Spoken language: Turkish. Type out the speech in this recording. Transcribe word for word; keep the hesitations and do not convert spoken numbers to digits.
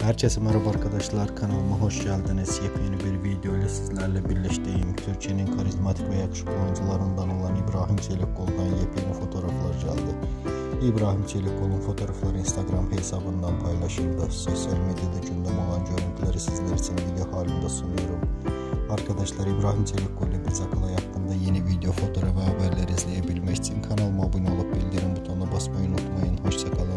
Herkese merhaba arkadaşlar, kanalıma hoş geldiniz. Yepyeni bir video ile sizlerle birleşteyim. Türkiye'nin karizmatik ve yakışıklı oyuncularından olan İbrahim Çelikkol'dan yepyeni fotoğraflar geldi. İbrahim Çelikkol'un fotoğrafları Instagram hesabından paylaşıldı. Sosyal medyada gündem olan görüntüleri sizler için video halinde sunuyorum. Arkadaşlar, İbrahim Çelikkol ile Bizakalay hakkında yeni video, fotoğraf ve haberler izleyebilmek için kanalıma abone olup bildirim butonuna basmayı unutmayın. Hoşçakalın.